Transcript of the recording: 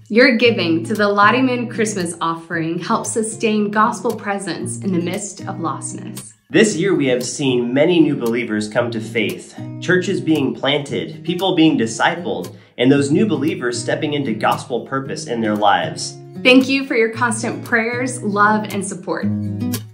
Your giving to the Lottie Christmas offering helps sustain gospel presence in the midst of lostness. This year we have seen many new believers come to faith, churches being planted, people being discipled, and those new believers stepping into gospel purpose in their lives. Thank you for your constant prayers, love, and support.